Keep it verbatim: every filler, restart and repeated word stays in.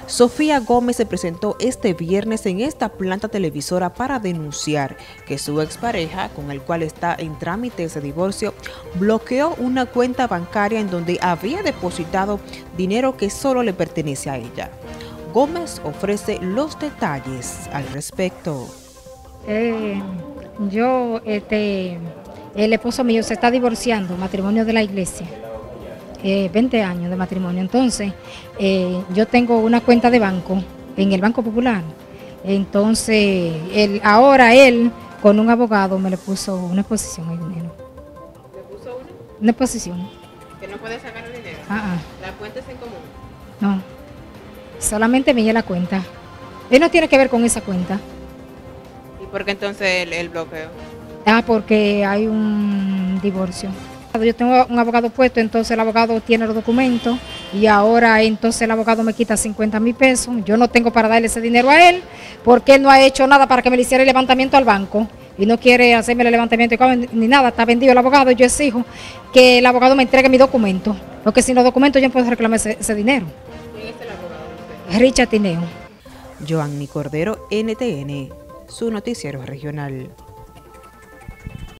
Sofía Gómez se presentó este viernes en esta planta televisora para denunciar que su expareja, con el cual está en trámites de divorcio, bloqueó una cuenta bancaria en donde había depositado dinero que solo le pertenece a ella. Gómez ofrece los detalles al respecto. Eh, yo, este, el esposo mío se está divorciando, matrimonio de la iglesia. Eh, veinte años de matrimonio. Entonces, eh, yo tengo una cuenta de banco en el Banco Popular. Entonces, él, ahora él, con un abogado, me le puso una exposición al dinero. ¿Le puso una? Una exposición. ¿Que no puede sacar el dinero? Ah, ah. ¿La cuenta es en común? No, solamente me la cuenta. Él no tiene que ver con esa cuenta. ¿Y por qué entonces el, el bloqueo? Ah, porque hay un divorcio. Yo tengo un abogado puesto, entonces el abogado tiene los documentos y ahora entonces el abogado me quita cincuenta mil pesos. Yo no tengo para darle ese dinero a él porque él no ha hecho nada para que me le hiciera el levantamiento al banco y no quiere hacerme el levantamiento ni nada. Está vendido el abogado. Yo exijo que el abogado me entregue mis documentos, porque sin los documentos yo no puedo reclamar ese, ese dinero. ¿Quién es el abogado? Richard Tineo. Joanny Cordero, N T N, su noticiero regional.